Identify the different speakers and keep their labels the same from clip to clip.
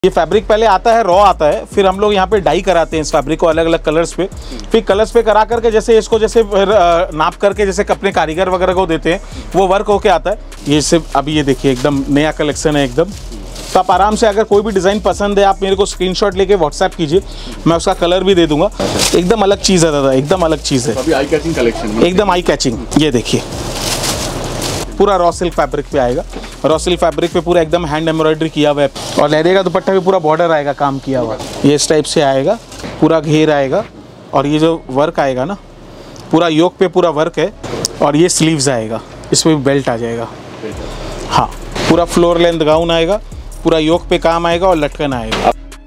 Speaker 1: ये फैब्रिक पहले आता है, रॉ आता है, फिर हम लोग यहाँ पे डाई कराते हैं इस फैब्रिक को अलग अलग कलर्स पे। फिर कलर्स पे करा करके जैसे इसको जैसे नाप करके जैसे अपने कारीगर वगैरह को देते हैं, वो वर्क होके आता है। ये सिर्फ अभी ये देखिए एकदम नया कलेक्शन है एकदम। तो आप आराम से अगर कोई भी डिज़ाइन पसंद है आप मेरे को स्क्रीनशॉट लेके व्हाट्सएप कीजिए, मैं उसका कलर भी दे दूंगा। एकदम अलग चीज़ है दादा, एकदम अलग चीज़ है,
Speaker 2: अभी आई कैचिंग कलेक्शन,
Speaker 1: एकदम आई कैचिंग। ये देखिए पूरा रॉ सिल्क फैब्रिक पे आएगा, रॉ सिल्क फैब्रिक पे पूरा एकदम हैंड एम्ब्रॉयडरी किया हुआ है और लहरिया का दुपट्टा भी पूरा बॉर्डर आएगा काम किया हुआ। ये इस टाइप से आएगा, पूरा घेर आएगा और ये जो वर्क आएगा ना पूरा योक पे पूरा वर्क है और ये स्लीव्स आएगा, इसमें भी बेल्ट आ जाएगा। हाँ, पूरा फ्लोर लेंथ गाउन आएगा, पूरा योक पे काम आएगा और लटकन आएगा।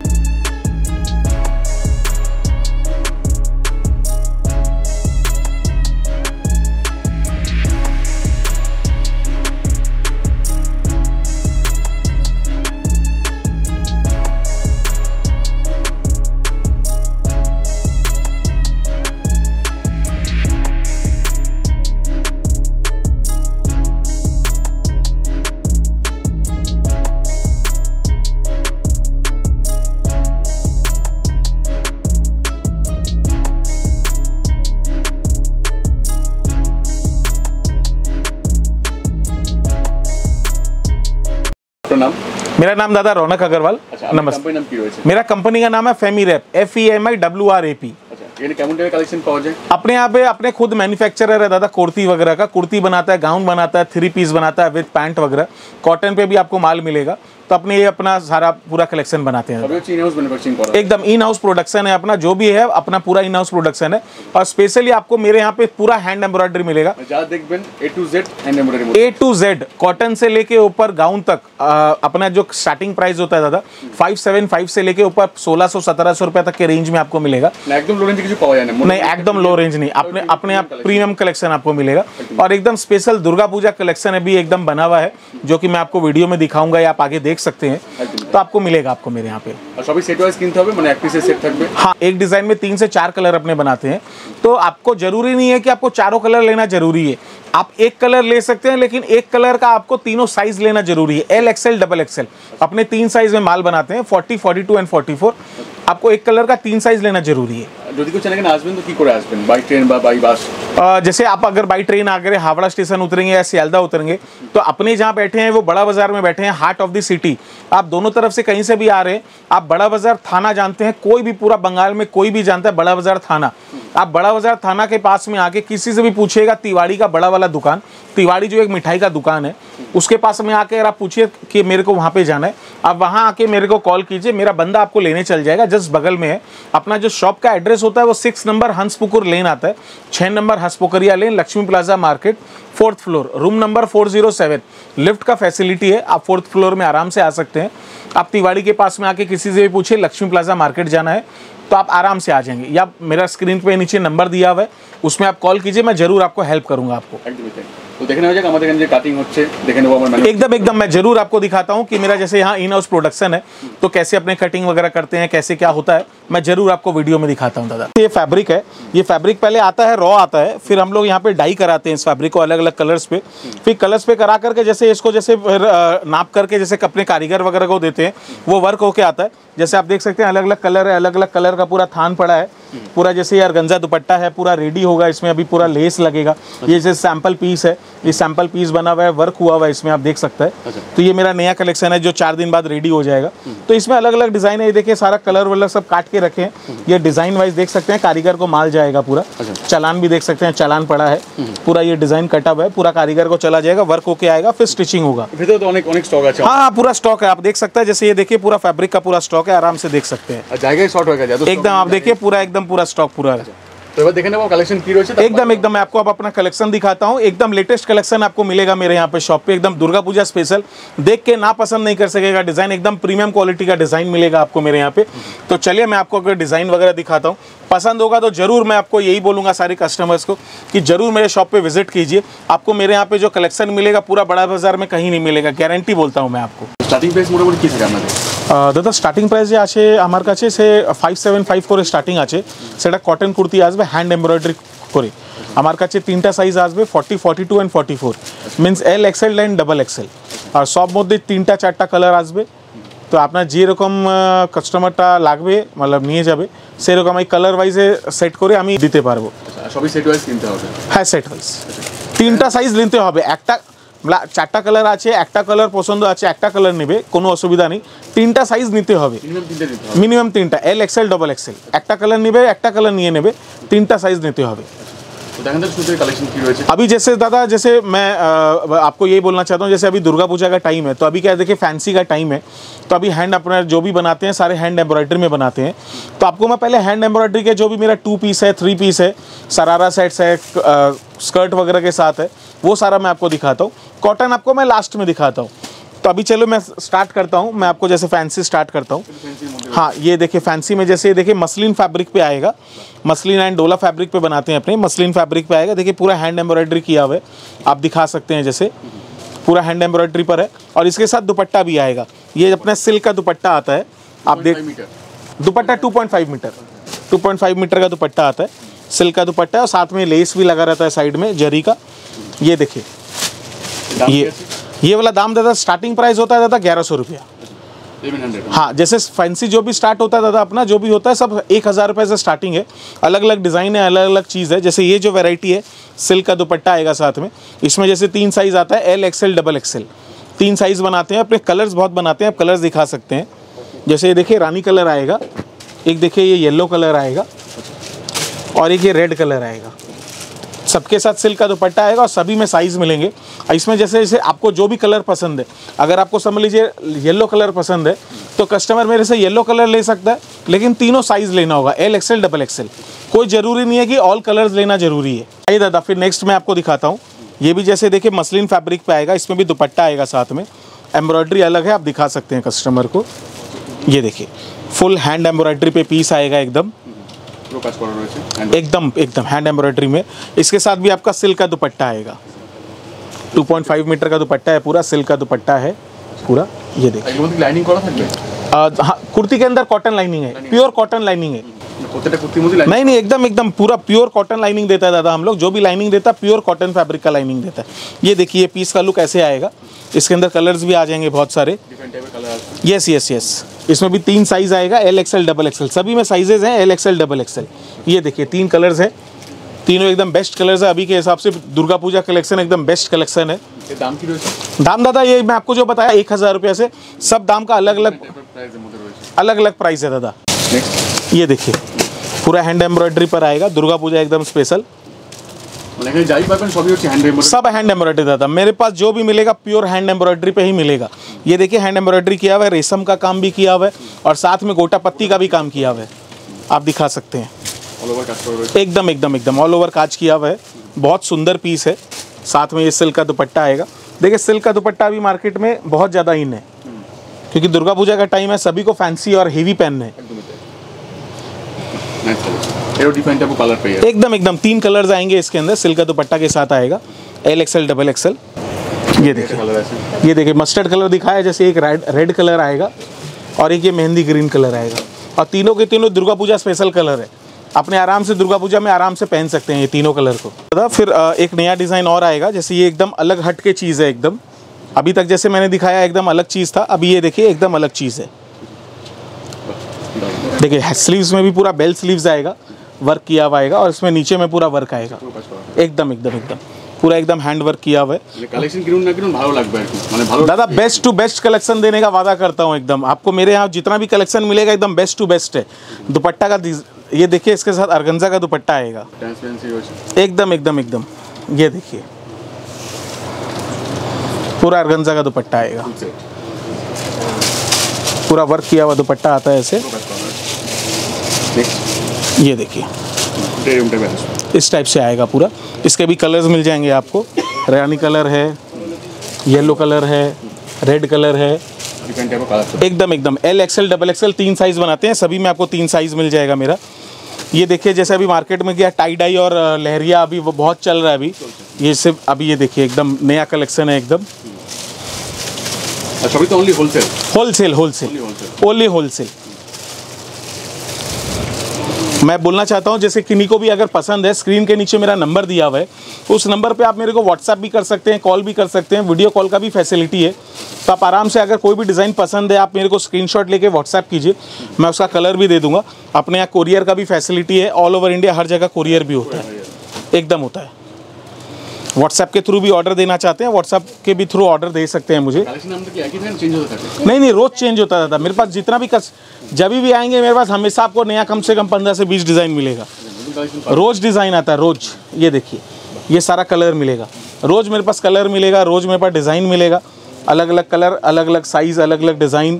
Speaker 2: नाम?
Speaker 1: मेरा नाम दादा रौनक अग्रवाल। नमस्ते। मेरा कंपनी का नाम है फेमी रैप, FEMIWRAP। अपने यहाँ पे अपने खुद मैन्युफैक्चरर है दादा, कुर्ती वगैरह का, कुर्ती बनाता है, गाउन बनाता है, 3 पीस बनाता है विद पैंट वगैरह। कॉटन पे भी आपको माल मिलेगा। तो अपने ये अपना सारा पूरा कलेक्शन बनाते हैं। एकदम इन हाउस प्रोडक्शन है अपना, जो भी है अपना पूरा इन हाउस प्रोडक्शन है। और स्पेशली आपको मेरे यहाँ पे पूरा हैंड एम्ब्रॉयडरी मिलेगा, A to Z कॉटन से लेके ऊपर गाउन तक। अपना जो स्टार्टिंग प्राइस होता है दादा 575 से लेके ऊपर 1600-1700 रुपए तक के रेंज में आपको मिलेगा।
Speaker 2: एकदम लो रेंज
Speaker 1: नहीं, एकदम लो रेंज नहीं, अपने आप प्रीमियम कलेक्शन आपको मिलेगा। और एकदम स्पेशल दुर्गा पूजा कलेक्शन अभी एकदम बना हुआ है, जो कि मैं आपको वीडियो में दिखाऊंगा या आप आगे देख सकते हैं। तो आपको मिलेगा आपको मेरे यहाँ पे।
Speaker 2: सभी सेट वाइज किनते হবে মানে এক পিসের সেট থাকবে।
Speaker 1: हाँ, एक डिजाइन में 3 से 4 कलर अपने बनाते हैं। तो आपको जरूरी नहीं है कि आपको चारों कलर लेना जरूरी है, आप एक कलर ले सकते हैं, लेकिन एक कलर का आपको तीनों साइज लेना जरूरी है। L, XL, XXL अपने 3 साइज में माल बनाते हैं, 40, 42 एंड 44। आपको एक कलर का 3 साइज लेना जरूरी है।
Speaker 2: যদি কেউ চ্যানেলে আসবেন তো কি করে আসবেন, বাই ট্রেন বা বাই বাস?
Speaker 1: जैसे आप अगर बाई ट्रेन आकर हावड़ा स्टेशन उतरेंगे या सियालदा उतरेंगे, तो अपने जहाँ बैठे हैं वो बड़ा बाजार में बैठे हैं, हार्ट ऑफ द सिटी। आप दोनों तरफ से कहीं से भी आ रहे हैं, आप बड़ा बाजार थाना जानते हैं, कोई भी पूरा बंगाल में कोई भी जानता है बड़ा बाजार थाना। आप बड़ा बाजार थाना के पास में आके किसी से भी पूछिएगा, तिवाड़ी का बड़ा वाला दुकान, तिवाड़ी जो एक मिठाई का दुकान है, उसके पास में आके अगर आप पूछिए कि मेरे को वहाँ पे जाना है, आप वहाँ आके मेरे को कॉल कीजिए, मेरा बंदा आपको लेने चल जाएगा। जस्ट बगल में है। अपना जो शॉप का एड्रेस होता है वो 6 नंबर हंसपुकुर लेन आता है, 6 number Hanspukuria lane, Lakshmi plaza market, 4th floor, room number 407। Lift का फैसिलिटी है, आप 4th फ्लोर में आराम से आ सकते हैं। आप तिवाड़ी के पास में आके किसी से भी पूछिए लक्ष्मी प्लाजा मार्केट जाना है तो आप आराम से आ जाएंगे, या मेरा स्क्रीन पे नीचे नंबर दिया हुआ है उसमें आप कॉल कीजिए, मैं जरूर आपको हेल्प करूंगा आपको।
Speaker 2: तो देखने हो जाएगा हमारे एखाने काटिंग होच्छे, देखने वो हमारे
Speaker 1: एकदम मैं जरूर आपको दिखाता हूँ कि मेरा जैसे यहाँ इन हाउस प्रोडक्शन है तो कैसे अपने कटिंग वगैरह करते हैं, कैसे क्या होता है, मैं जरूर आपको वीडियो में दिखाता हूँ दादा। ये फैब्रिक है, ये फैब्रिक पहले आता है, रॉ आता है, फिर हम लोग यहाँ पे डाई कराते हैं इस फैब्रिक को अलग अलग कलर्स पे। फिर कलर्स पे करा करके जैसे इसको जैसे नाप करके जैसे अपने कारीगर वगैरह को देते हैं, वो वर्क होके आता है। जैसे आप देख सकते हैं अलग अलग कलर है, अलग अलग कलर का पूरा थान पड़ा है, पूरा जैसे यार गंजा दुपट्टा है, पूरा रेडी होगा, इसमें अभी पूरा लेस लगेगा। ये जैसे सैंपल पीस है, ये सैंपल पीस बना हुआ है, वर्क हुआ हुआ है इसमें, आप देख सकते हैं। तो ये मेरा नया कलेक्शन है जो 4 दिन बाद रेडी हो जाएगा। तो इसमें अलग अलग डिजाइन है, ये देखिए सारा कलर वलर सब काट के रखे हैं। ये डिजाइन वाइज देख सकते हैं, कारीगर को माल जाएगा पूरा। चालान भी देख सकते हैं, चालान पड़ा है, पूरा ये डिजाइन कटा हुआ है, पूरा कारीगर को चला जाएगा, वर्क होके आएगा, फिर स्टिचिंग होगा। हाँ, पूरा स्टॉक है, आप देख सकते हैं। जैसे ये देखिए पूरा फैब्रिक का पूरा स्टॉक है, आराम से देख सकते हैं। एकदम आप देखिए एकदम पूरा स्टॉक पूरा है।
Speaker 2: तो देखने वो कलेक्शन की रोज
Speaker 1: एकदम मैं आपको अब अपना कलेक्शन दिखाता हूँ। एकदम लेटेस्ट कलेक्शन आपको मिलेगा मेरे यहाँ पे शॉप पे, एकदम दुर्गा पूजा स्पेशल। देख के ना पसंद नहीं कर सकेगा डिजाइन, एकदम प्रीमियम क्वालिटी का डिजाइन मिलेगा आपको मेरे यहाँ पे। तो चलिए मैं आपको अगर डिजाइन वगैरह दिखाता हूँ, पसंद होगा तो जरूर मैं आपको यही बोलूँगा सारे कस्टमर्स को कि जरूर मेरे शॉप पे विजिट कीजिए। आपको मेरे यहाँ पे जो कलेक्शन मिलेगा पूरा बड़ा बाजार में कहीं नहीं मिलेगा, गारंटी बोलता हूँ मैं आपको।
Speaker 2: स्टार्टिंग प्राइस मोटामुटी किस আপনাদের?
Speaker 1: दादा स्टार्टिंग प्राइस जे आछे आमार काछे से 5754 করে স্টার্টিং আছে। সেটা কটন কুর্তি আসবে হ্যান্ড এমব্রয়ডারি করে। আমার কাছে 3টা সাইজ আসবে 40, 42 and 44, means L, XL and XXL। আর সব মধ্যে 3টা 4টা কালার আসবে। তো আপনার যেরকম কাস্টমারটা লাগবে मतलब নিয়ে যাবে সেরকম আমি কালার ওয়াইজে সেট করে আমি দিতে পারবো।
Speaker 2: সবই সেট ওয়াইজ কিনতে হবে?
Speaker 1: হ্যাঁ সেট ওয়াইজ, 3টা সাইজ নিতে হবে। একটা 4টা কালার আছে, একটা কালার পছন্দ আছে একটা কালার নেবে, কোনো অসুবিধা নেই। 3টা সাইজ নিতে হবে, মিনিমাম 3টা, এল এক্সেল ডবল এক্সেল। একটা কালার নেবে, একটা কালার নিয়ে নেবে, 3টা साइज नेते হবে। अभी जैसे दादा, जैसे मैं आपको यही बोलना चाहता हूँ, जैसे अभी दुर्गा पूजा का टाइम है, तो अभी क्या है देखिए फैंसी का टाइम है, तो अभी हैंड अपना जो भी बनाते हैं सारे हैंड एम्ब्रॉयडरी में बनाते हैं। तो आपको मैं पहले हैंड एम्ब्रॉयडरी के जो भी मेरा 2 पीस है, 3 पीस है, सरारा सेट्स है, स्कर्ट वगैरह के साथ है, वो सारा मैं आपको दिखाता हूँ। कॉटन आपको मैं लास्ट में दिखाता हूँ। तो अभी चलो मैं स्टार्ट करता हूँ, मैं आपको जैसे फैंसी स्टार्ट करता हूँ। हाँ ये देखिए फैंसी में जैसे देखिए मसलिन फैब्रिक पे आएगा, मसलिन एंड डोला फैब्रिक पे बनाते हैं अपने, मसलिन फैब्रिक पे आएगा। देखिए पूरा हैंड एम्ब्रॉयडरी किया हुआ है, आप दिखा सकते हैं, जैसे पूरा हैंड एम्ब्रॉयडरी पर है। और इसके साथ दुपट्टा भी आएगा, ये अपना सिल्क का दुपट्टा आता है, आप देख, दुपट्टा 2.5 मीटर, 2.5 मीटर का दुपट्टा आता है, सिल्क का दुपट्टा है, और साथ में लेस भी लगा रहता है साइड में जरी का। ये देखिए ये वाला दाम दादा स्टार्टिंग प्राइस होता है दादा 1100 रुपया। हाँ जैसे फैंसी जो भी स्टार्ट होता है दादा अपना, जो भी होता है सब 1000 रुपये से स्टार्टिंग है। अलग अलग डिज़ाइन है, अलग अलग चीज़ है। जैसे ये जो वैरायटी है, सिल्क का दुपट्टा आएगा साथ में, इसमें जैसे 3 साइज़ आता है, L XL double XL, 3 size बनाते हैं। अपने कलर्स बहुत बनाते हैं, आप कलर्स दिखा सकते हैं। जैसे ये देखिए रानी कलर आएगा, एक देखिए ये येलो कलर आएगा, और एक ये रेड कलर आएगा। सबके साथ सिल्क का दुपट्टा आएगा और सभी में साइज़ मिलेंगे। इसमें जैसे जैसे आपको जो भी कलर पसंद है, अगर आपको समझ लीजिए येलो कलर पसंद है तो कस्टमर मेरे से येलो कलर ले सकता है, लेकिन तीनों साइज़ लेना होगा, एल एक्सएल डबल एक्सएल। कोई ज़रूरी नहीं है कि ऑल कलर्स लेना ज़रूरी है। आइए दादा फिर नेक्स्ट मैं आपको दिखाता हूँ। ये भी जैसे देखिए मसलिन फैब्रिक पे आएगा, इसमें भी दुपट्टा आएगा साथ में, एम्ब्रॉयडरी अलग है, आप दिखा सकते हैं कस्टमर को। ये देखिए फुल हैंड एम्ब्रॉयडरी पे पीस आएगा एकदम एकदम एकदम हैंड एम्ब्रॉयडरी में। इसके साथ भी आपका सिल्क का दुपट्टा आएगा, 2.5 मीटर का दुपट्टा है, पूरा सिल्क का दुपट्टा है पूरा। ये देखिए
Speaker 2: लाइनिंग करा থাকবে?
Speaker 1: हाँ कुर्ती के अंदर कॉटन लाइनिंग है, प्योर कॉटन लाइनिंग है। नहीं नहीं एकदम एकदम पूरा प्योर कॉटन लाइनिंग देता है दादा हम लोग, जो भी लाइनिंग देता है प्योर कॉटन फैब्रिक का लाइनिंग देता है। ये देखिए पीस का लुक ऐसे आएगा, इसके अंदर कलर्स भी आ जाएंगे बहुत सारे। यस यस यस, इसमें भी 3 साइज़ आएगा, एल एक्सएल डबल एक्सएल, सभी में साइजेज हैं, एल एक्सएल डबल एक्सएल। ये देखिए 3 कलर्स है, तीनों एकदम बेस्ट कलर्स है अभी के हिसाब से। दुर्गा पूजा कलेक्शन एकदम बेस्ट कलेक्शन है।
Speaker 2: दाम की
Speaker 1: दाम दादा ये मैं आपको जो बताया 1000 रुपये से, सब दाम का अलग अलग प्राइस है दादा। ये देखिए पूरा हैंड एम्ब्रॉयडरी पर आएगा, दुर्गा पूजा एकदम स्पेशल। सब हैंड एम्ब्रॉयडरी दादा, मेरे पास जो भी मिलेगा प्योर हैंड एम्ब्रॉयडरी पे ही मिलेगा। ये देखिए हैंड एम्ब्रॉयडरी किया हुआ है, रेशम का काम भी किया हुआ है, और साथ में गोटा पत्ती का भी काम किया हुआ है, आप दिखा सकते हैं। एकदम एकदम एकदम ऑल ओवर काज किया हुआ है, बहुत सुंदर पीस है। साथ में ये सिल्क का दुपट्टा आएगा। देखिए सिल्क का दुपट्टा अभी मार्केट में बहुत ज़्यादा इन है, क्योंकि दुर्गा पूजा का टाइम है, सभी को फैंसी और हेवी पहनना है। एकदम एकदम 3 कलर्स आएंगे इसके अंदर, सिल्क का दुपट्टा के साथ आएगा, एल एक्सएल डबल एक्सएल। ये देखिए मस्टर्ड कलर दिखाया, जैसे एक रेड कलर आएगा और एक ये मेहंदी ग्रीन कलर आएगा, और तीनों के तीनों दुर्गा पूजा स्पेशल कलर है। अपने आराम से दुर्गा पूजा में आराम से पहन सकते हैं ये तीनों कलर को। फिर एक नया डिज़ाइन और आएगा, जैसे ये एकदम अलग हट के चीज़ है एकदम। अभी तक जैसे मैंने दिखाया एकदम अलग चीज़ था, अभी ये देखिए एकदम अलग चीज़ है। देखिए स्लीव्स में भी पूरा बेल स्लीव्स आएगा, वर्क किया हुआ आएगा, और इसमें नीचे में पूरा वर्क आएगा, एकदम एकदम एकदम पूरा एकदम हैंड वर्क किया हुआ है। दादा बेस्ट टू बेस्ट कलेक्शन देने का वादा करता हूँ एकदम। आपको मेरे यहाँ जितना भी कलेक्शन मिलेगा एकदम बेस्ट टू बेस्ट है। दुपट्टा का ये देखिए, इसके साथ अर्गंजा का दुपट्टा आएगा, एकदम एकदम एकदम। ये देखिए पूरा अर्गंजा का दुपट्टा आएगा, पूरा वर्क किया हुआ दुपट्टा आता है ऐसे। ये देखिए इस टाइप से आएगा पूरा। इसके भी कलर्स मिल जाएंगे आपको, रानी कलर है, येलो कलर है, रेड कलर है, एकदम एकदम L XL double XL 3 size बनाते हैं, सभी में आपको 3 साइज़ मिल जाएगा मेरा। ये देखिए जैसे अभी मार्केट में क्या टाई डाई और लहरिया अभी वो बहुत चल रहा है अभी, ये सिर्फ अभी ये देखिए एकदम नया कलेक्शन है एकदम।
Speaker 2: अच्छा, अभी तो ओनली होलसेल
Speaker 1: ओनली होलसेल। मैं बोलना चाहता हूँ जैसे किन्हीं को भी अगर पसंद है, स्क्रीन के नीचे मेरा नंबर दिया हुआ है, उस नंबर पे आप मेरे को व्हाट्सएप भी कर सकते हैं, कॉल भी कर सकते हैं, वीडियो कॉल का भी फैसिलिटी है। तो आप आराम से अगर कोई भी डिज़ाइन पसंद है आप मेरे को स्क्रीनशॉट लेके व्हाट्सएप कीजिए, मैं उसका कलर भी दे दूँगा। अपने यहाँ कोरियर का भी फैसिलिटी है, ऑल ओवर इंडिया हर जगह कोरियर भी होता है, एकदम होता है। व्हाट्सएप के थ्रू भी ऑर्डर देना चाहते हैं, व्हाट्सएप के भी थ्रू ऑर्डर दे सकते हैं मुझे। नहीं, रोज़ चेंज होता रहता है मेरे पास। जितना भी जब भी आएंगे मेरे पास हमेशा आपको नया कम से कम 15 से 20 डिज़ाइन मिलेगा। रोज़ डिज़ाइन आता है, रोज़। ये देखिए, ये सारा कलर मिलेगा, रोज़ मेरे पास कलर मिलेगा, रोज़ मेरे पास डिज़ाइन मिलेगा, अलग अलग कलर, अलग अलग साइज़, अलग अलग डिज़ाइन।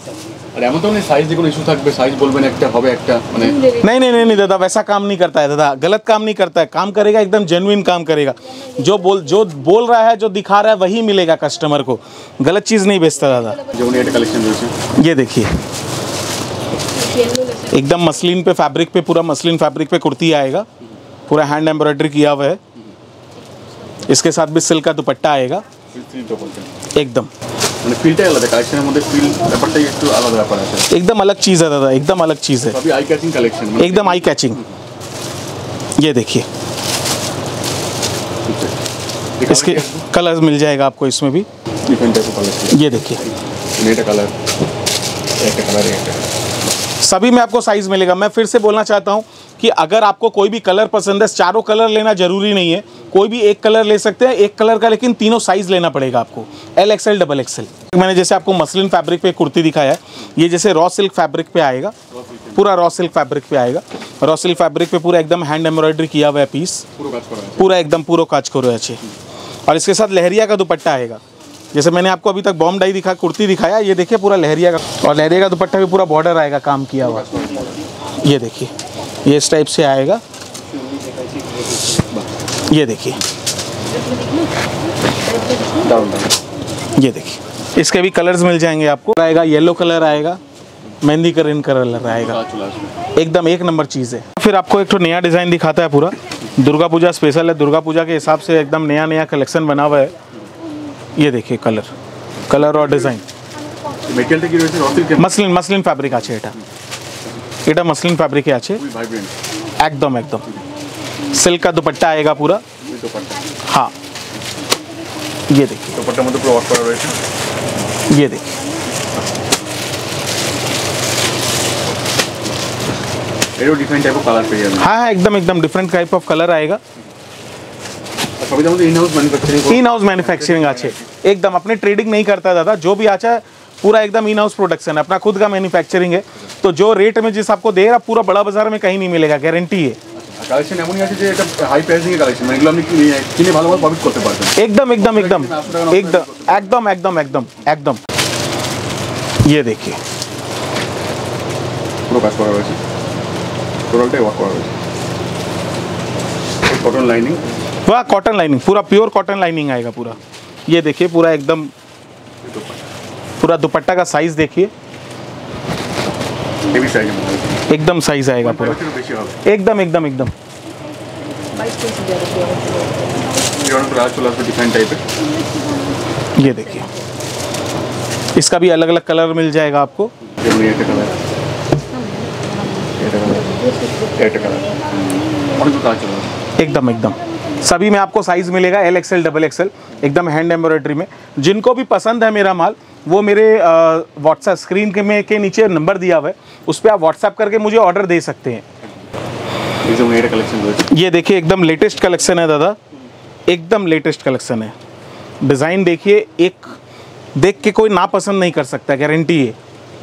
Speaker 1: नहीं नहीं नहीं दादा, वैसा काम नहीं करता है दादा, गलत काम नहीं करता है, काम करेगा एकदम जेन्युइन काम करेगा। जो बोल रहा है, जो दिखा रहा है वही मिलेगा कस्टमर को, गलत चीज़ नहीं बेचता दादा। ये देखिए, एकदम मसलिन पे फैब्रिक पे, पूरा मसलिन फैब्रिक पे कुर्ती आएगा, पूरा हैंड एम्ब्रॉयडरी किया हुआ है। इसके साथ भी सिल्क का दुपट्टा आएगा एकदम। एकदम अलग चीज़ है दादा, एकदम अलग चीज़ है, एकदम आई कैचिंग। ये देखिए, इसके कलर्स मिल जाएगा आपको इसमें भी। ये देखिए, सभी में आपको साइज़ मिलेगा। मैं फिर से बोलना चाहता हूँ कि अगर आपको कोई भी कलर पसंद है, चारों कलर लेना ज़रूरी नहीं है, कोई भी एक कलर ले सकते हैं, एक कलर का, लेकिन तीनों साइज़ लेना पड़ेगा आपको, LXL XXL। मैंने जैसे आपको मसलिन फैब्रिक पे कुर्ती दिखाया है, ये जैसे रॉ सिल्क फैब्रिक पे आएगा, पूरा रॉ सिल्क फैब्रिक पे आएगा। रॉ सिल्क फैब्रिक पे पूरा एकदम हैंड एम्ब्रॉयडरी किया हुआ है पीस, पूरा एकदम पूरा काज करो अच्छे। और इसके साथ लहरिया का दुपट्टा आएगा। जैसे मैंने आपको अभी तक बॉम्ब डाई कुर्ती दिखाया, ये देखिए पूरा लहरिया का, और लहरिया का दुपट्टा भी पूरा बॉर्डर आएगा काम किया हुआ। ये देखिए, ये इस टाइप से आएगा। ये देखिए, ये देखिए, इसके भी कलर्स मिल जाएंगे आपको। आएगा येलो कलर आएगा, मेहंदी करीन कलर आएगा, एकदम एक नंबर चीज़ है। फिर आपको एक तो नया डिज़ाइन दिखाता है, पूरा दुर्गा पूजा स्पेशल है, दुर्गा पूजा के हिसाब से एकदम नया नया कलेक्शन बना हुआ है। ये देखिए, कलर और डिज़ाइन। मसलिन फैब्रिक আছে এটা मसलिन फैब्रिक আছে एकदम एकदम। सिल्क का दुपट्टा आएगा पूरा। हाँ, ये देखिए, दुपट्टा में तो पूरा वर्क करा रहा है। ये देखिए, ये डिफरेंट टाइप ऑफ कलर पे है। हाँ, एकदम डिफरेंट टाइप ऑफ कलर आएगा। इन हाउस मैन्युफैक्चरिंग আছে एकदम, अपने ट्रेडिंग नहीं करता दादा, जो भी आता है पूरा एकदम इन हाउस प्रोडक्शन है, अपना खुद का मैन्युफैक्चरिंग है। तो जो रेट में जिस आपको दे रहा, पूरा बड़ा बाजार में कहीं नहीं मिलेगा, गारंटी है। কালেকশন এমনই আছে যে এটা হাই প্রাইসিং এর কালেকশন, মানে এগুলো আপনি কিনে ভালোভাবে প্রফিট করতে পারবেন। एकदम एकदम एकदम एकदम एकदम एकदम एकदम एकदम। ये देखिए, পুরো কাজ করা রয়েছে, টোটালটাই ওয়ার্ক করা রয়েছে। कॉटन लाइनिंग, वाह कॉटन लाइनिंग, पूरा प्योर कॉटन लाइनिंग आएगा पूरा। ये देखिए, पूरा एकदम, पूरा दुपट्टा का साइज देखिए, एकदम साइज आएगा पूरा, एकदम एकदम एकदम। ये देखिए, इसका भी अलग अलग कलर मिल जाएगा आपको। एकदम एकदम, सभी में आपको साइज़ मिलेगा LXL XXL, एकदम हैंड एम्ब्रॉयडरी में। जिनको भी पसंद है मेरा माल, वो मेरे व्हाट्सएप स्क्रीन के नीचे नंबर दिया हुआ है, उस पर आप व्हाट्सएप करके मुझे ऑर्डर दे सकते हैं। ये देखिए, एकदम लेटेस्ट कलेक्शन है दादा, एकदम लेटेस्ट कलेक्शन है। डिज़ाइन देखिए, एक देख के कोई ना पसंद नहीं कर सकता, गारंटी है।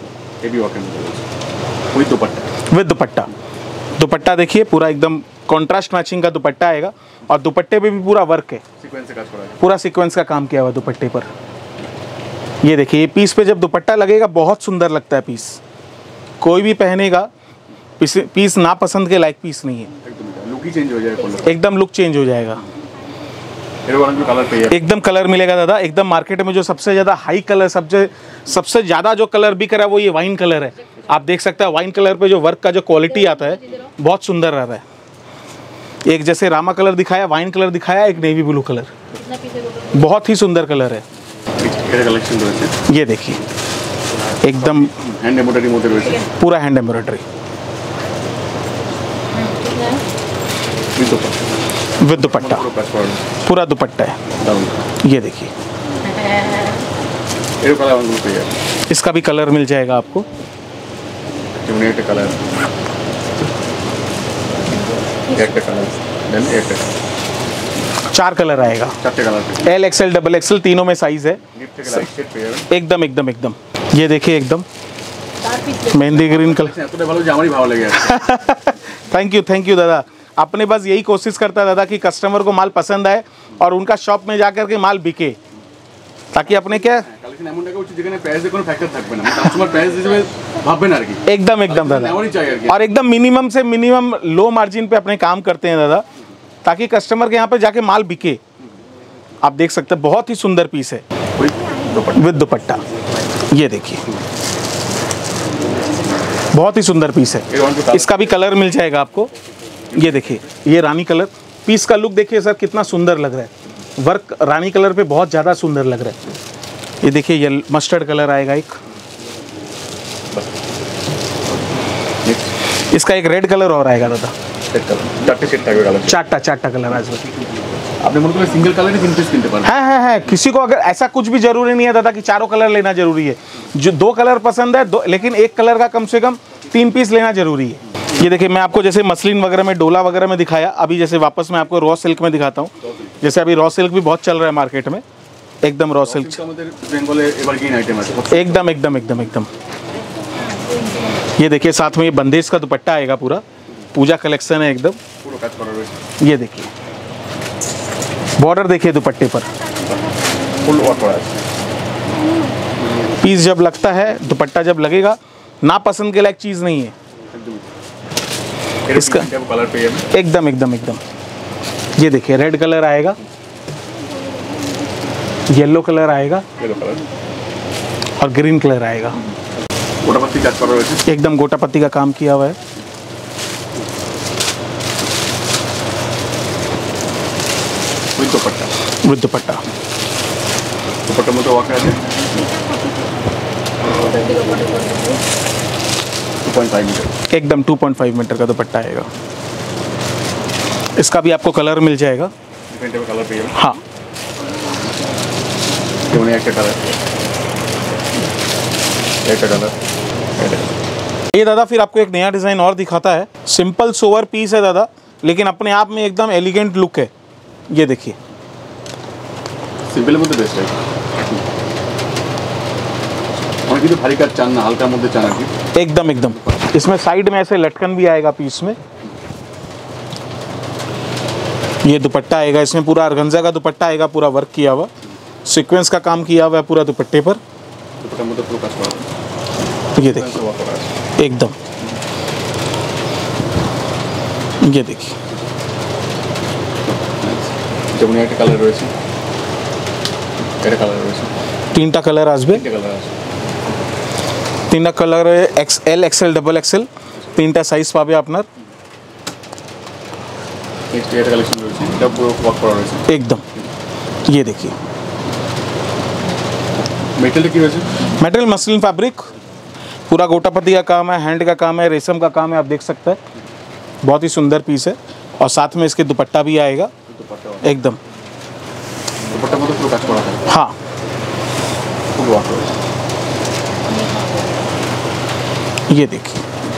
Speaker 1: विद दुपट्टा, दुपट्टा देखिए पूरा एकदम कॉन्ट्रास्ट मैचिंग का दुपट्टा आएगा, और दुपट्टे पे भी पूरा वर्क है, पूरा सीक्वेंस का काम किया हुआ है दुपट्टे पर। ये देखिए, ये पीस पे जब दुपट्टा लगेगा बहुत सुंदर लगता है पीस, कोई भी पहनेगा पीस ना पसंद के लायक पीस नहीं है, लुक ही चेंज हो जाएगा, एकदम लुक चेंज हो जाएगा। एकदम कलर मिलेगा दादा, एकदम मार्केट में जो सबसे ज़्यादा हाई कलर, सबसे ज़्यादा जो कलर बिक रहा है वो ये वाइन कलर है। आप देख सकते हैं वाइन कलर पे जो वर्क का जो क्वालिटी आता है बहुत सुंदर रहा है। एक जैसे रामा कलर दिखाया, वाइन कलर दिखाया, एक नेवी ब्लू कलर, बहुत ही सुंदर कलर है। ये देखिए, एकदम हैंड एम्ब्रॉयडरी, पूरा हैंड एम्ब्रॉयडरी। विद दुपट्टा, पूरा दुपट्टा है। ये देखिए, इसका भी कलर मिल जाएगा आपको। चार कलर आएगा, एल एक्सएल डबल एक्सएल तीनों में साइज है। एकदम एकदम एकदम, ये देखिए एकदम मेहंदी ग्रीन कलर। थैंक यू दादा। अपने बस यही कोशिश करता है दादा कि कस्टमर को माल पसंद आए और उनका शॉप में जाकर के माल बिके, ताकि अपने क्या एकदम एकदम दादा, और एकदम मिनिमम से मिनिमम लो मार्जिन पे अपने काम करते हैं दादा, ताकि कस्टमर के यहाँ पे जाके माल बिके। आप देख सकते हैं बहुत ही सुंदर पीस है विद दुपट्टा। ये देखिए बहुत ही सुंदर पीस है, इसका भी कलर मिल जाएगा आपको। ये देखिए, ये रानी कलर, पीस का लुक देखिए सर कितना सुंदर लग रहा है, वर्क रानी कलर पे बहुत ज़्यादा सुंदर लग रहा है। ये देखिए, ये मस्टर्ड कलर आएगा एक, इसका एक रेड कलर और आएगा दादा। चारटा कलर आज
Speaker 2: आपने सिंगल कलर ही 3 पीस किनते पारें।
Speaker 1: है किसी को अगर ऐसा कुछ भी जरूरी नहीं है दादा कि चारों कलर लेना जरूरी है। जो 2 कलर पसंद है लेकिन एक कलर का कम से कम 3 पीस लेना जरूरी है। ये देखिए, मैं आपको जैसे मसलिन वगैरह में, डोला वगैरह में दिखाया, अभी जैसे वापस मैं आपको रॉ सिल्क में दिखाता हूँ। जैसे अभी रॉ सिल्क भी बहुत चल रहा है मार्केट में, एकदम रॉ सिल्क एकदम एकदम एकदम एकदम। ये देखिए, साथ में ये बंदेज का दुपट्टा आएगा, पूरा पूजा कलेक्शन है एकदम। ये देखिए बॉर्डर देखिए दुपट्टे पर, पीस जब लगता है, दुपट्टा जब लगेगा, ना पसंद के लायक चीज नहीं है इसका।
Speaker 2: कलर पे
Speaker 1: एकदम एकदम एकदम। ये देखिए, रेड कलर आएगा, येलो कलर आएगा, और ग्रीन कलर आएगा। एकदम गोटा पत्ती का काम किया हुआ है। विद दुपट्टा
Speaker 2: में तो वाकई है 2.5 मीटर,
Speaker 1: एकदम 2.5 मीटर का दुपट्टा आएगा। इसका भी आपको कलर मिल जाएगा।
Speaker 2: कलर पे
Speaker 1: हाँ, ये दादा फिर आपको एक नया डिज़ाइन और दिखाता है। सिंपल सोवर पीस है दादा, लेकिन अपने आप में एकदम एलिगेंट लुक है। ये देखिए,
Speaker 2: सिंपल में तो बेस्ट है। और किसी भारी का चांद ना, हल्का मुद्दे चांद
Speaker 1: एकदम एकदम। इसमें साइड में ऐसे लटकन भी आएगा पीस में। ये दुपट्टा आएगा, इसमें पूरा ऑर्गेन्जा का दुपट्टा आएगा, पूरा वर्क किया हुआ, सीक्वेंस का काम किया हुआ है पूरा दुपट्टे पर। ये देखिए एकदम, ये देखिए
Speaker 2: कलर রয়েছে, এটা কালার রয়েছে,
Speaker 1: 3টা কালার আসবে, 3টা colour XL XL double XL 3টা সাইজ পাবে আপনার।
Speaker 2: নেক্সট এটা কালেকশন রয়েছে, এটা পুরো ওয়ার্ক করা রয়েছে
Speaker 1: एकदम। ये देखिए,
Speaker 2: मेटल की वजह,
Speaker 1: मटेरियल मसलिन फैब्रिक, पूरा गोटापत्ती का काम है, हैंड का काम है, रेशम का काम है, आप देख सकते हैं। बहुत ही सुंदर पीस है, और साथ में इसके दुपट्टा भी आएगा एकदम।
Speaker 2: दुपट्टा में तो पूरा काज करा है।
Speaker 1: हाँ,
Speaker 2: फुल वर्क है।
Speaker 1: ये देखिए,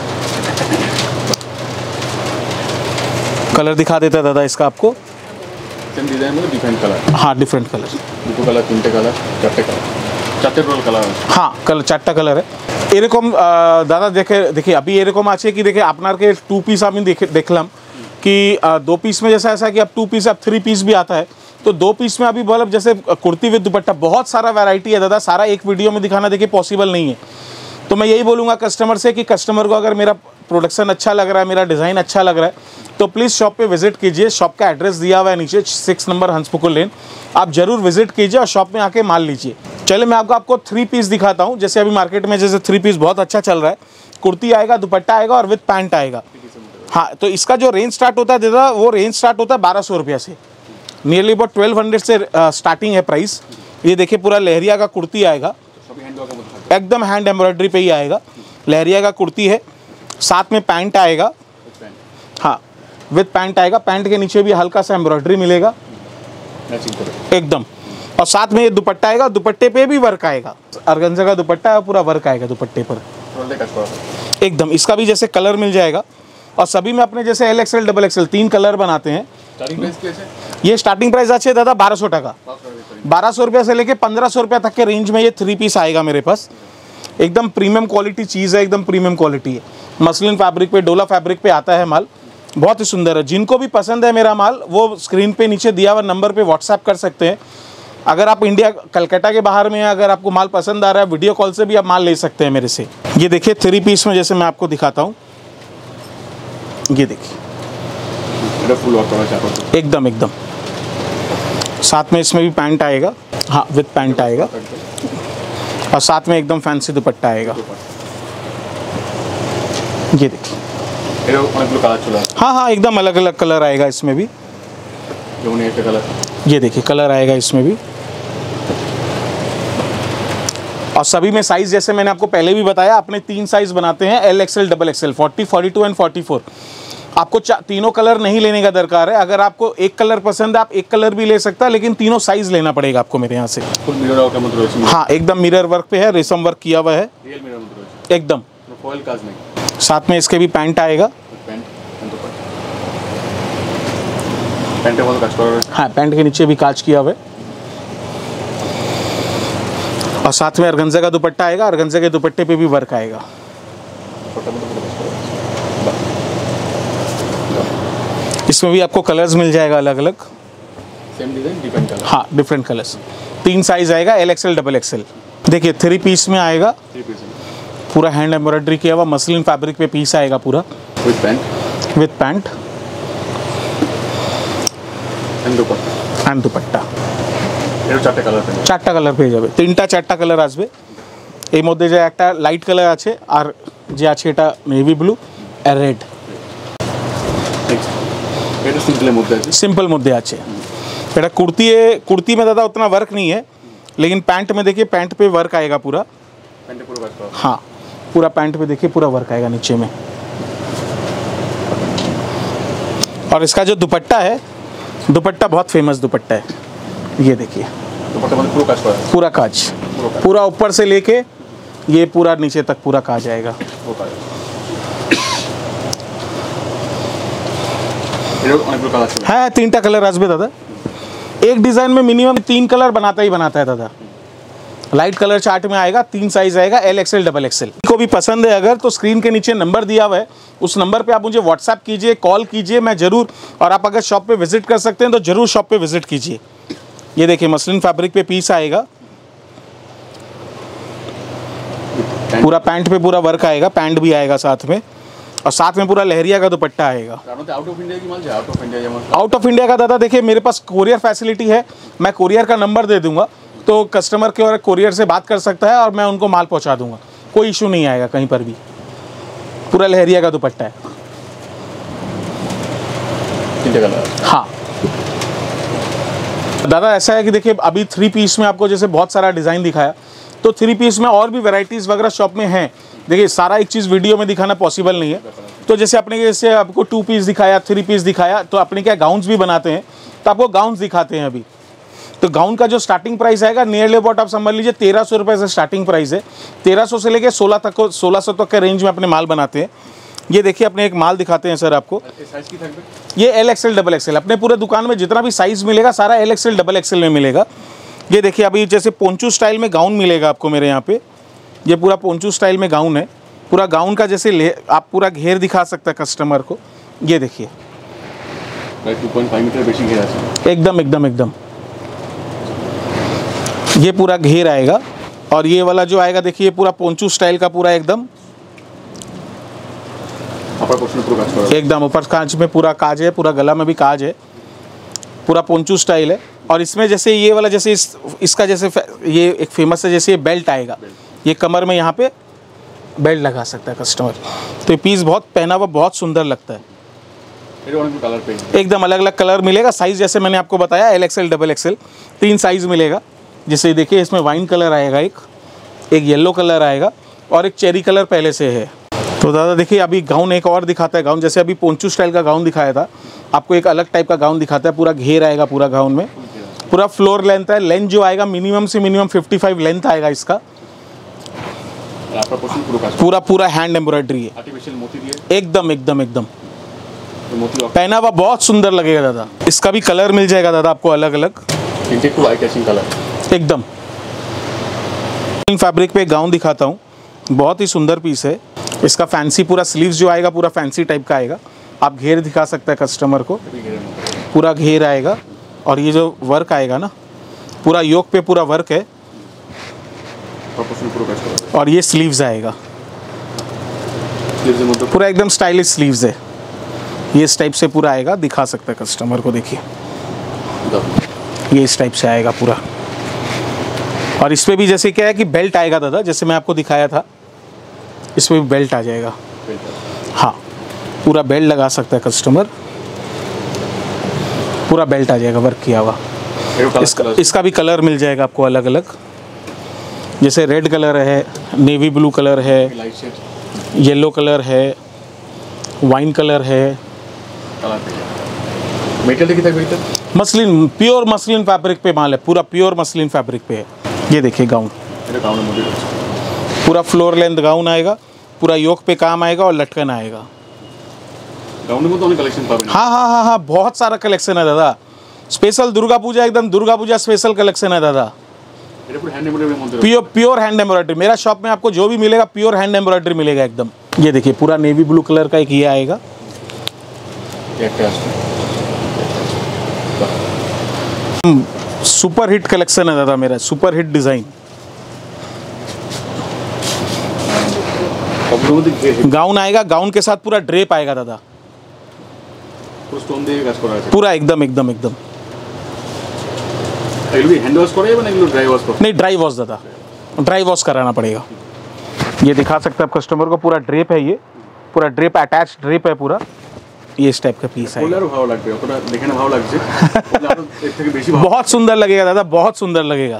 Speaker 1: कलर दिखा देता है दादा इसका आपको।
Speaker 2: सेम डिजाइन में डिफरेंट कलर।
Speaker 1: हाँ, different colour,
Speaker 2: 2 colour, 3 colour, 4 colour, 4 roll colour.
Speaker 1: हाँ, कलर 4টা कलर है। এরকম দাদা देखिए अभी এরকম আছে कि देखिए আপনাকে 2 पीस আমি देखलाम कि 2 पीस में जैसा ऐसा कि अब 2 पीस अब 3 पीस भी आता है, तो 2 पीस में अभी मतलब जैसे कुर्ती विद दुपट्टा बहुत सारा वैरायटी है दादा, सारा एक वीडियो में दिखाना देखिए पॉसिबल नहीं है। तो मैं यही बोलूँगा कस्टमर से कि कस्टमर को अगर मेरा प्रोडक्शन अच्छा लग रहा है, मेरा डिज़ाइन अच्छा लग रहा है, तो प्लीज़ शॉप पे विजिट कीजिए। शॉप का एड्रेस दिया हुआ है नीचे, 6 नंबर हंसपुकुर लेन। आप ज़रूर विजिट कीजिए और शॉप में आके माल लीजिए। चलिए मैं आपको 3 पीस दिखाता हूँ। जैसे अभी मार्केट में जैसे 3 पीस बहुत अच्छा चल रहा है, कुर्ती आएगा, दुपट्टा आएगा और विद पैंट आएगा। हाँ, तो इसका जो रेंज स्टार्ट होता है दादा, वो रेंज स्टार्ट होता है 1200 रुपये से, नियरली अबाउट 1200 से स्टार्टिंग है प्राइस। ये देखिए पूरा लहरिया का कुर्ती आएगा, एकदम हैंड एम्ब्रॉयडरी पे ही आएगा। लहरिया का कुर्ती है, साथ में पैंट आएगा। हाँ, विद पैंट आएगा। पैंट के नीचे भी हल्का सा एम्ब्रॉयडरी मिलेगा एकदम, और साथ में ये दुपट्टा आएगा, दुपट्टे पे भी वर्क आएगा, ऑर्गेन्जा का दुपट्टा है, पूरा वर्क आएगा दुपट्टे पर एकदम। इसका भी जैसे कलर मिल जाएगा, और सभी में अपने जैसे LXL XXL 3 कलर बनाते हैं। ये स्टार्टिंग प्राइस अच्छे दादा 1200 टका, 1200 रुपये से लेके 1500 रुपये तक के रेंज में ये 3 पीस आएगा मेरे पास। एकदम प्रीमियम क्वालिटी चीज़ है, एकदम प्रीमियम क्वालिटी है। मसलिन फैब्रिक पे, डोला फैब्रिक पे आता है माल, बहुत ही सुंदर है। जिनको भी पसंद है मेरा माल, वो स्क्रीन पे नीचे दिया हुआ नंबर पे व्हाट्सएप कर सकते हैं। अगर आप इंडिया कलकत्ता के बाहर में हैं, अगर आपको माल पसंद आ रहा है, वीडियो कॉल से भी आप माल ले सकते हैं मेरे से। ये देखिए 3 पीस में जैसे मैं आपको दिखाता हूँ, ये देखिए एकदम एकदम। साथ में इसमें भी पैंट आएगा, हाँ विद पैंट आएगा, और साथ में एकदम फैंसी दुपट्टा आएगा। ये देखिए हाँ हाँ एकदम अलग अलग कलर आएगा इसमें भी। ये देखिए कलर आएगा इसमें भी, और सभी में साइज जैसे मैंने आपको पहले भी बताया, अपने 3 साइज बनाते हैं, LXL XXL 40, 42 एंड 44। आपको तीनों कलर नहीं लेने का दरकार है। अगर आपको एक कलर पसंद है, आप एक कलर भी ले सकता है, लेकिन तीनों साइज लेना पड़ेगा आपको मेरे यहाँ से। हाँ एकदम मिरर वर्क पे है, रेशम वर्क किया हुआ है एकदम। साथ में इसके भी पैंट आएगा, हाँ पैंट के नीचे भी काज किया हुआ है, और साथ में ऑर्गेन्जा का दुपट्टा आएगा, ऑर्गेन्जा के दुपट्टे पे भी वर्क आएगा। इसमें भी आपको कलर्स मिल जाएगा अलग अलग,
Speaker 2: सेम डिजाइन डिफरेंट कलर,
Speaker 1: हाँ डिफरेंट कलर्स। 3 साइज आएगा, LXL XXL। देखिए 3 पीस में आएगा, पूरा हैंड एम्ब्रॉयडरी किया हुआ मसलिन फैब्रिक पे पीस आएगा पूरा, विद पैंट एंड दुपट्टा। 4টা কালার পেয়ে যাবে, 3টা 4টা কালার আসবে। এই মধ্যে যে একটা লাইট কালার আছে, আর যে আছে এটা নেভি ব্লু আর রেড।
Speaker 2: এটা সিম্পলের মধ্যে আছে,
Speaker 1: सिंपल মধ্যে আছে। এটা कुर्ती में दादा उतना वर्क नहीं है, लेकिन पैंट में देखिए पैंट पे वर्क आएगा पूरा,
Speaker 2: पैंट पूरा वर्क होगा।
Speaker 1: हाँ पूरा पैंट पे देखिए पूरा वर्क आएगा नीचे में। और इसका जो दुपट्टा है, दुपट्टा बहुत फेमस दुपट्टा है। ये देखिए पूरा काज, पूरा ऊपर से लेके ये पूरा नीचे तक पूरा काज आएगा। हाँ 3টা कलर আসবে दादा। एक डिज़ाइन में मिनिमम 3 कलर बनाता है दादा। लाइट कलर चार्ट में आएगा, 3 साइज आएगा, LXL XXL। को भी पसंद है अगर, तो स्क्रीन के नीचे नंबर दिया हुआ है, उस नंबर पे आप मुझे व्हाट्सएप कीजिए, कॉल कीजिए, मैं ज़रूर। और आप अगर शॉप पे विजिट कर सकते हैं तो ज़रूर शॉप पे विजिट कीजिए। ये देखिए मसलिन फैब्रिक पे पीस आएगा, पूरा पैंट पे पूरा वर्क आएगा, पैंट भी आएगा साथ में, और साथ में पूरा लहरिया का दुपट्टा आएगा।
Speaker 2: आउट ऑफ इंडिया की माल,
Speaker 1: आउट ऑफ इंडिया का दादा देखिए मेरे पास कोरियर फैसिलिटी है, मैं कोरियर का नंबर दे दूंगा, तो कस्टमर के और कोरियर से बात कर सकता है, और मैं उनको माल पहुंचा दूंगा, कोई इशू नहीं आएगा कहीं पर भी। पूरा लहरिया का दुपट्टा है, हाँ दादा। ऐसा है कि देखिए अभी 3 पीस में आपको जैसे बहुत सारा डिज़ाइन दिखाया, तो 3 पीस में और भी वैरायटीज़ वगैरह शॉप में हैं। देखिए सारा एक चीज़ वीडियो में दिखाना पॉसिबल नहीं है, तो जैसे अपने जैसे आपको 2 पीस दिखाया, 3 पीस दिखाया, तो अपने क्या गाउन्स भी बनाते हैं, तो आपको गाउन्स दिखाते हैं अभी। तो गाउन का जो स्टार्टिंग प्राइस आएगा नियरली अबाउट आप समझ लीजिए 1300 रुपये से स्टार्टिंग प्राइस है। 1300 से लेके 1600 तक के रेंज में अपने माल बनाते हैं। ये देखिए अपने एक माल दिखाते हैं सर आपको, ये LXL XXL। अपने पूरे दुकान में जितना भी साइज़ मिलेगा सारा LXL XXL में मिलेगा। ये देखिए अभी जैसे पोंचू स्टाइल में गाउन मिलेगा आपको मेरे यहाँ पे, ये पूरा पोंचू स्टाइल में गाउन है। पूरा गाउन का जैसे आप पूरा घेर दिखा सकते हैं कस्टमर को। ये देखिए
Speaker 2: 2.5 मीटर बेसिक घेर है,
Speaker 1: एकदम एकदम एकदम। ये पूरा घेर आएगा, और ये वाला जो आएगा देखिए पूरा पोंचू स्टाइल का पूरा एकदम एकदम ऊपर कांच में पूरा काज है, पूरा गला में भी काज है, पूरा पोंचू स्टाइल है। और इसमें जैसे ये वाला जैसे इसका जैसे ये एक फेमस है, जैसे ये बेल्ट आएगा, ये कमर में यहाँ पे बेल्ट लगा सकता है कस्टमर। तो ये पीस बहुत पहना हुआ बहुत सुंदर लगता है। एकदम अलग अलग कलर मिलेगा, साइज़ जैसे मैंने आपको बताया LXL XXL 3 साइज़ मिलेगा। जैसे देखिए इसमें वाइन कलर आएगा, एक येलो कलर आएगा, और एक चेरी कलर पहले से है। तो दादा देखिए अभी गाउन एक और दिखाता है। गाउन जैसे अभी पोंचू स्टाइल का गाउन दिखाया था, आपको एक अलग टाइप का गाउन दिखाता है। पूरा घेर आएगा पूरा गाउन में, पूरा फ्लोर लेंथ है। लेंथ जो आएगा मिनिमम से मिनिमम 55 लेंथ आएगा इसका। पूरा पूरा हैंड एम्ब्रॉयडरी है,
Speaker 2: आर्टिफिशियल मोती दिए,
Speaker 1: एकदम एकदम एकदम
Speaker 2: तो मोती
Speaker 1: पहना हुआ बहुत सुंदर लगेगा दादा। इसका भी कलर मिल जाएगा दादा आपको अलग अलग,
Speaker 2: टू आई कैचिंग कलर
Speaker 1: एकदम। फैब्रिक पे गाउन दिखाता हूँ, बहुत ही सुंदर पीस है। इसका फैंसी पूरा स्लीव्स जो आएगा पूरा फैंसी टाइप का आएगा। आप घेर दिखा सकते हैं कस्टमर को, पूरा घेर आएगा। और ये जो वर्क आएगा ना, पूरा योक पे पूरा वर्क है। और ये स्लीव्स आएगा, पूरा एकदम स्टाइलिश स्लीव्स है। ये इस टाइप से पूरा आएगा, दिखा सकते हैं कस्टमर को। देखिए ये इस टाइप से आएगा पूरा। और इस पे भी जैसे क्या है कि बेल्ट आएगा दादा, जैसे मैं आपको दिखाया था, इसमें भी बेल्ट आ जाएगा। हाँ, पूरा बेल्ट लगा सकता है कस्टमर, पूरा बेल्ट आ जाएगा वर्क किया हुआ। इसका भी कलर मिल जाएगा आपको अलग अलग, जैसे रेड कलर है, नेवी ब्लू कलर है, येलो कलर है, वाइन कलर है। मसलिन, प्योर मसलिन फैब्रिक पे माल है, पूरा प्योर मसलिन फैब्रिक पे है। ये देखिए गाउन, पूरा फ्लोर लेंथ गाउन आएगा, पूरा योक पे काम आएगा और लटकन आएगा।
Speaker 2: गाउन में तो कलेक्शन पावे।
Speaker 1: हाँ हाँ हाँ हाँ, बहुत सारा कलेक्शन है दादा। स्पेशल दुर्गा पूजा, एकदम दुर्गा पूजा स्पेशल कलेक्शन है दादा। Pure hand embroidery. मेरा शॉप में आपको जो भी मिलेगा प्योर हैंड एम्ब्रॉयडरी मिलेगा एकदम। ये देखिए पूरा नेवी ब्लू कलर का एक ये आएगा। सुपर हिट कलेक्शन है दादा मेरा, सुपर हिट डिजाइन। गाउन आएगा, गाउन के साथ पूरा ड्रेप आएगा दादा, पूरा एकदम एकदम एकदम।
Speaker 2: हैंड वॉश करे या ड्राई वॉश?
Speaker 1: नहीं, ड्राई वॉश दादा, ड्राई वॉश कराना पड़ेगा। ये दिखा सकते हैं आप कस्टमर को, पूरा ड्रेप है, ये पूरा ड्रेप अटैच ड्रेप है पूरा। ये इस टाइप का पीस है। बहुत सुंदर लगेगा दादा, बहुत सुंदर लगेगा।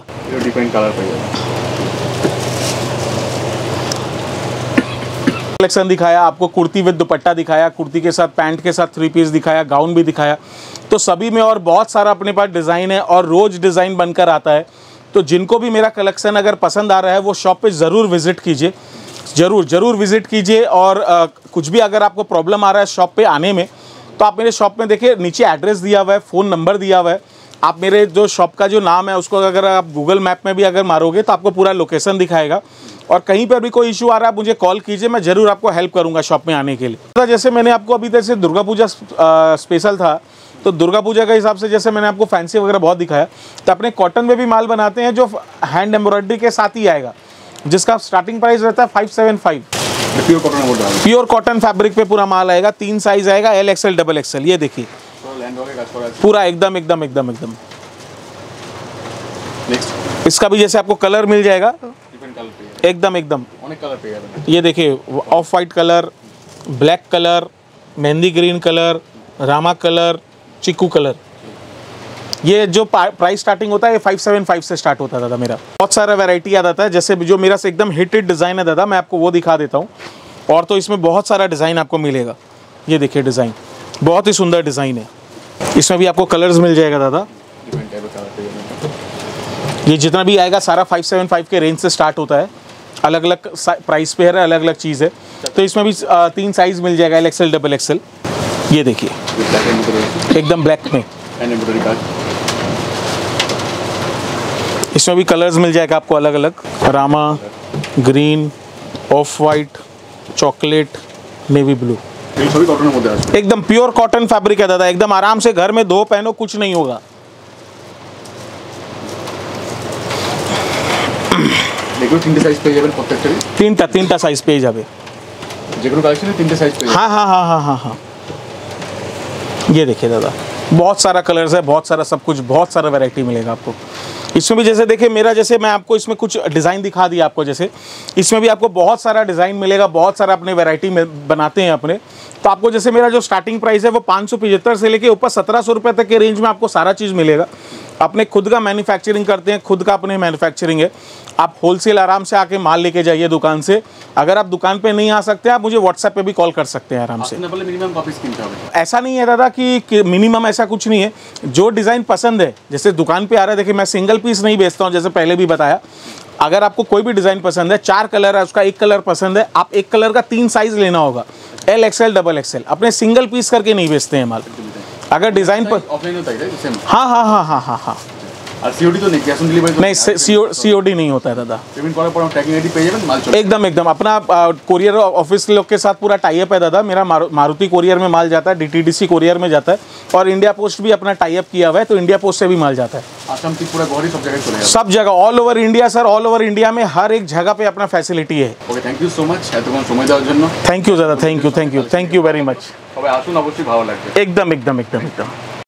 Speaker 1: कलेक्शन दिखाया आपको, कुर्ती विद दुपट्टा दिखाया, कुर्ती के साथ पैंट के साथ 3 पीस दिखाया, गाउन भी दिखाया। तो सभी में और बहुत सारा अपने पास डिज़ाइन है और रोज़ डिज़ाइन बनकर आता है। तो जिनको भी मेरा कलेक्शन अगर पसंद आ रहा है वो शॉप पे ज़रूर विज़िट कीजिए, ज़रूर विज़िट कीजिए। और कुछ भी अगर आपको प्रॉब्लम आ रहा है शॉप पे आने में, तो आप मेरे शॉप में देखिए नीचे एड्रेस दिया हुआ है, फ़ोन नंबर दिया हुआ है। आप मेरे जो शॉप का जो नाम है उसको अगर आप गूगल मैप में भी अगर मारोगे तो आपको पूरा लोकेशन दिखाएगा। और कहीं पर भी कोई इशू आ रहा है आप मुझे कॉल कीजिए, मैं ज़रूर आपको हेल्प करूंगा शॉप में आने के लिए। जैसे मैंने आपको अभी तक से दुर्गा पूजा स्पेशल था, तो दुर्गा पूजा के हिसाब से जैसे मैंने आपको फैंसी वगैरह बहुत दिखाया, तो अपने कॉटन में भी माल बनाते हैं जो हैंड एम्ब्रॉयडरी के साथ ही आएगा, जिसका स्टार्टिंग प्राइस रहता है 575। प्योर कॉटन फैब्रिक पे पूरा माल आएगा, 3 साइज आएगा, L XL डबल XL। ये देखिए पूरा एकदम एकदम एकदम एकदम। इसका भी जैसे आपको कलर मिल जाएगा एकदम एकदम। ये देखिए off white colour, black colour, मेहंदी ग्रीन कलर, रामा कलर, चिक्कू कलर। ये जो प्राइस स्टार्टिंग होता है ये 575 से स्टार्ट होता है दादा मेरा। बहुत सारा वैरायटी आ जाता है, जैसे जो मेरा से एकदम हिट डिज़ाइन है दादा, मैं आपको वो दिखा देता हूँ। और तो इसमें बहुत सारा डिज़ाइन आपको मिलेगा। ये देखिए डिज़ाइन बहुत ही सुंदर डिज़ाइन है, इसमें भी आपको कलर्स मिल जाएगा दादा। ये जितना भी आएगा सारा 575 के रेंज से स्टार्ट होता है। अलग अलग प्राइस पे है, अलग अलग चीज़ है। तो इसमें भी 3 साइज मिल जाएगा, L XL डबल XL। ये देखिए एकदम ब्लैक में, इसमें भी कलर्स मिल जाएगा आपको अलग अलग, रामा, green, off white, chocolate, navy blue. एकदम प्योर कॉटन फैब्रिक है दादा, एकदम आराम से घर में धो पहनो, कुछ नहीं होगा। तीनटा साइज पे जाबे, हाँ हाँ हाँ हाँ हाँ हाँ। ये देखिए दादा बहुत सारा कलर्स है, बहुत सारा सब कुछ, बहुत सारा वैरायटी मिलेगा आपको। इसमें भी जैसे देखिए मेरा, जैसे मैं आपको इसमें कुछ डिज़ाइन दिखा दिया आपको, जैसे इसमें भी आपको बहुत सारा डिज़ाइन मिलेगा, बहुत सारा अपने वैरायटी में बनाते हैं अपने। तो आपको जैसे मेरा जो स्टार्टिंग प्राइस है वो 575 से लेके ऊपर 1700 रुपये तक के रेंज में आपको सारा चीज़ मिलेगा। अपने खुद का मैन्युफैक्चरिंग करते हैं, खुद का अपने मैन्युफैक्चरिंग है। आप होलसेल आराम से आके माल लेके जाइए दुकान से। अगर आप दुकान पे नहीं आ सकते, आप मुझे व्हाट्सएप पे भी कॉल कर सकते हैं आराम से।
Speaker 2: मिनिमम कॉपी स्कीम क्या होगा?
Speaker 1: ऐसा नहीं है दादा कि मिनिमम, ऐसा कुछ नहीं है। जो डिज़ाइन पसंद है, जैसे दुकान पे आ रहा है, देखिए मैं सिंगल पीस नहीं बेचता हूँ, जैसे पहले भी बताया। अगर आपको कोई भी डिज़ाइन पसंद है, 4 कलर है, उसका 1 कलर पसंद है, आप 1 कलर का 3 साइज़ लेना होगा, L XL XXL। अपने सिंगल पीस करके नहीं बेचते हैं माल। अगर डिज़ाइन पर
Speaker 2: ऑफलाइन होता है?
Speaker 1: हाँ हाँ हाँ हाँ हाँ हाँ।
Speaker 2: और सीओडी तो नहीं, कैश ऑन डिलीवरी
Speaker 1: नहीं, सीओडी नहीं होता है दादा।
Speaker 2: पेमेंट করার পর ট্র্যাকিং আইডি পেয়ে যাবেন, মাল চলে
Speaker 1: एकदम एकदम। अपना कोरियर ऑफिस लोग के साथ पूरा टाई अप है दादा। मेरा मारुति कोरियर में माल जाता है, DTDC कोरियर में जाता है, और इंडिया पोस्ट भी अपना टाई अप किया हुआ है, तो इंडिया पोस्ट से भी माल जाता है।
Speaker 2: आसाम त्रिपुरा गौरी सब जगह चले जाए,
Speaker 1: सब जगह, all over India sir, all over India में हर एक जगह पे अपना फैसिलिटी है।
Speaker 2: Okay, thank you so much এতক্ষণ সময় দেওয়ার জন্য।
Speaker 1: थैंक यू दादा, थैंक यू वेरी मच।
Speaker 2: সবাই আসুন, অবশ্যই ভালো লাগবে।
Speaker 1: एकदम एकदम एकदम एकदम।